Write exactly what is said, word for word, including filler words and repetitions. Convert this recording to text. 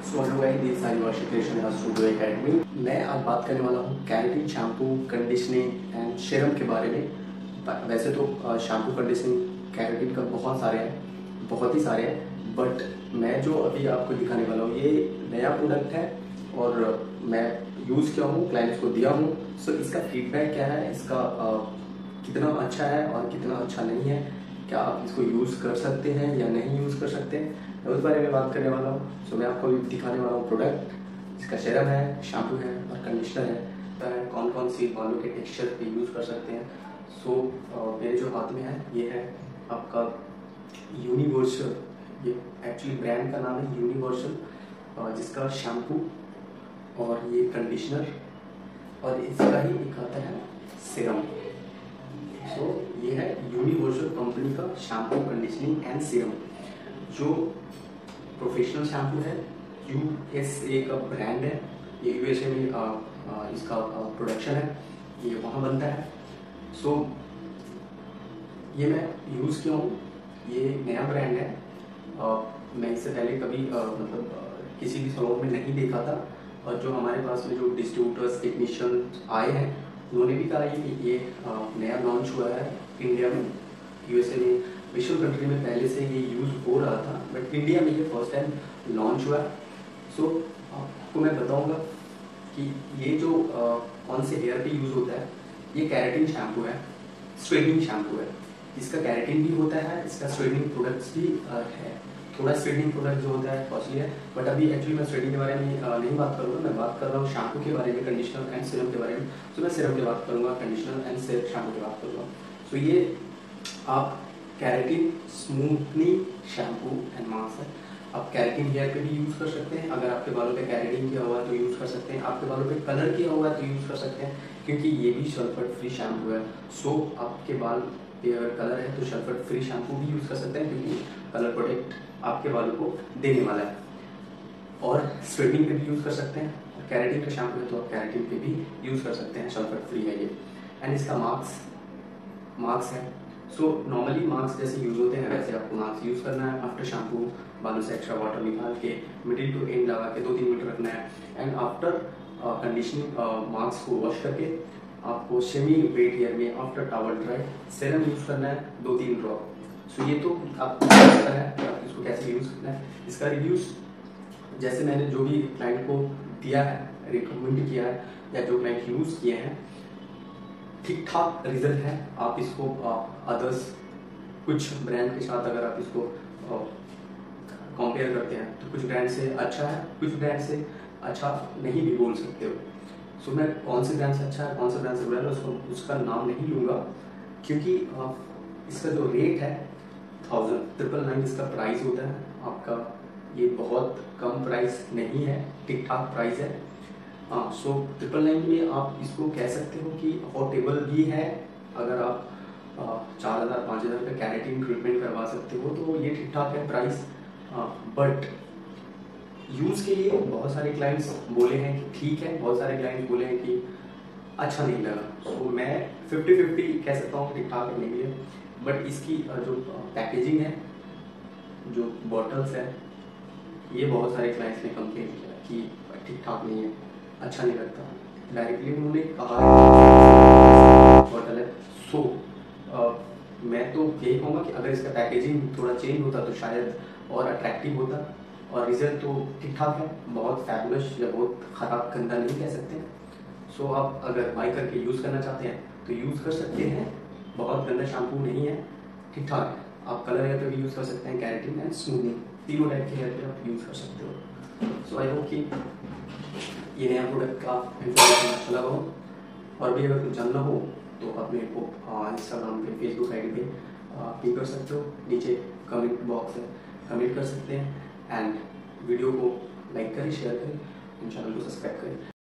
So hello guys, this I wash creation studio academy. मैं आज बात करने वाला हूँ keratin shampoo, conditioning and serum के बारे में। वैसे तो शैम्पू, कंडीशनिंग, कैरेटिन का बहुत सारे हैं, बहुत ही सारे हैं, बट मैं जो अभी आपको दिखाने वाला हूँ ये नया प्रोडक्ट है और मैं यूज़ किया हूँ, क्लाइंट्स को दिया हूँ। सो इसका फीडबैक क्या है, इसका आ, कितना अच्छा है और कितना अच्छा नहीं है, क्या आप इसको यूज़ कर सकते हैं या नहीं यूज़ कर सकते हैं, मैं उस बारे में बात करने वाला हूँ। सो मैं आपको दिखाने वाला हूँ प्रोडक्ट, इसका सीरम है, शैम्पू है और कंडीशनर है, कौन कौन सी बालों के टेक्सचर पे यूज़ कर सकते हैं। सो मेरे जो हाथ में है ये है आपका यूनिवर्सल, ये एक्चुअली ब्रांड का नाम है यूनिवर्सल, जिसका शैम्पू और ये कंडीशनर और इसका ही एक आता है सीरम। सो so, ये है यूनिवर्सल कंपनी का शैम्पू, कंडीशनिंग एंड सीरम, जो प्रोफेशनल शैम्पू है, यूएसए का ब्रांड है, ये यूएसए में आ, आ, इसका प्रोडक्शन है, ये वहाँ बनता है। सो so, ये मैं यूज़ किया हूँ, ये नया ब्रांड है। आ, मैं इससे पहले कभी आ, मतलब आ, किसी भी सैलून में नहीं देखा था, और जो हमारे पास में जो डिस्ट्रीब्यूटर्स, टेक्नीशियन आए हैं, उन्होंने भी कहा कि ये नया लॉन्च हुआ है इंडिया में। यूएसए में, विश्व कंट्री में पहले से ये यूज़ हो रहा था, बट इंडिया में ये फर्स्ट टाइम लॉन्च हुआ है। सो आपको मैं बताऊंगा कि ये जो आ, कौन से हेयर पे यूज़ होता है। ये कैरेटिन शैम्पू है, स्ट्रेटनिंग शैम्पू है, इसका कैरेटिन भी होता है, इसका स्ट्रेटनिंग प्रोडक्ट्स भी आ, है। थोड़ा स्ट्रेटनिंग प्रोडक्ट जो होता है कॉस्टली है, बट अभी एक्चुअली मैं स्ट्रेटनिंग के बारे में नहीं बात करूँगा, मैं बात कर रहा हूँ शैम्पू के बारे में, कंडीशनर एंड सीरम के बारे में। तो मैं सीरम की बात करूँगा, कंडीशनर एंड शैम्पू की बात करूँगा। सो ये आप keratin smoothening shampoo and mask है, आप कैरेटिन हेयर पे भी यूज़ कर सकते हैं। अगर आपके बालों पे कैरेटिन किया हुआ है तो यूज़ कर सकते हैं, आपके बालों पे कलर किया हुआ है तो यूज़ कर सकते हैं, क्योंकि ये भी सल्फर फ्री शैम्पू है। सो आपके बाल पे अगर कलर है तो सल्फर फ्री शैम्पू भी यूज़ कर सकते हैं, क्योंकि कलर प्रोडक्ट आपके बालों को देने वाला है। और स्ट्रेटनिंग पे भी यूज़ कर सकते हैं, कैरेटिन का शैम्पू है तो आप कैरेटिन पे भी यूज़ कर सकते हैं, सल्फर फ्री है ये। एंड इसका मार्क्स मार्क्स है। सो नॉर्मली मार्क्स जैसे यूज़ होते हैं वैसे आपको मार्क्स यूज़ करना है। आफ्टर शैम्पू बालों से एक्स्ट्रा वाटर निकाल के मिडिल टू एंड लगा के दो तीन मिनट रखना है। एंड आफ्टर कंडीशनिंग मार्क्स को वॉश करके आपको सेमी वेट हेयर में after towel dry serum use करना है, दो तीन ड्रॉप। सो ये तो आपको पता है कि आप इसको कैसे यूज़ करना है। इसका रिव्यूज़ जैसे मैंने जो भी क्लाइंट को दिया है, रिकमेंड किया है, या जो क्लाइंट यूज़ किए हैं, ठीक ठाक रिजल्ट है। आप इसको अदर्स कुछ ब्रांड के साथ अगर आप इसको कंपेयर करते हैं तो कुछ ब्रांड से अच्छा है, कुछ ब्रांड से अच्छा नहीं भी बोल सकते हो। सो so, मैं कौन से ब्रांड से अच्छा है, कौन से ब्रांड से बुरा है, उसको उसका नाम नहीं लूँगा, क्योंकि इसका जो रेट है थाउजेंड ट्रिपल नाइन इसका प्राइस होता है आपका। ये बहुत कम प्राइस नहीं है, ठीक ठाक प्राइस है। हाँ, सो ट्रिपल नाइन में आप इसको कह सकते हो कि अफोर्डेबल भी है। अगर आप चार हज़ार पाँच हज़ार का कैरेटिन ट्रीटमेंट करवा सकते हो तो ये ठीक ठाक है प्राइस। बट यूज़ के लिए बहुत सारे क्लाइंट्स बोले हैं कि ठीक है, बहुत सारे क्लाइंट्स बोले हैं कि अच्छा नहीं लगा। सो so, मैं फिफ्टी फिफ्टी कह सकता हूँ, ठीक ठाक नहीं है। बट इसकी जो पैकेजिंग है, जो बॉटल्स है, ये बहुत सारे क्लाइंट्स ने कंप्लेन किया कि ठीक ठाक नहीं है, अच्छा नहीं लगता। डायरेक्टली उन्होंने कहा बॉटल है। सो so, मैं तो यही कहूँगा कि अगर इसका पैकेजिंग थोड़ा चेंज होता तो शायद और अट्रैक्टिव होता, और रिजल्ट तो ठीक ठाक है, बहुत फैबुलस या बहुत ख़राब गंदा नहीं कह सकते। सो so, आप अगर बाई करके यूज़ करना चाहते हैं तो यूज़ कर सकते हैं, बहुत गंदा शैम्पू नहीं है, ठीक ठाक है। आप कलर हेयर पे भी यूज़ कर सकते हैं, कैरेटिन एंड स्मूथनिंग, तीनों टाइप के हेयर पे आप यूज़ कर सकते हो। सो आई होप कि ये नया प्रोडक्ट का इन्फॉर्मेशन अच्छा लगा हो, और भी अगर कुछ जानना हो तो आप मेरे को इंस्टाग्राम पे, फेसबुक आई डी पे पिक कर सकते हो, नीचे कमेंट बॉक्स है, कमेंट कर सकते हैं। एंड वीडियो को लाइक करें, शेयर करें, चैनल को सब्सक्राइब करें।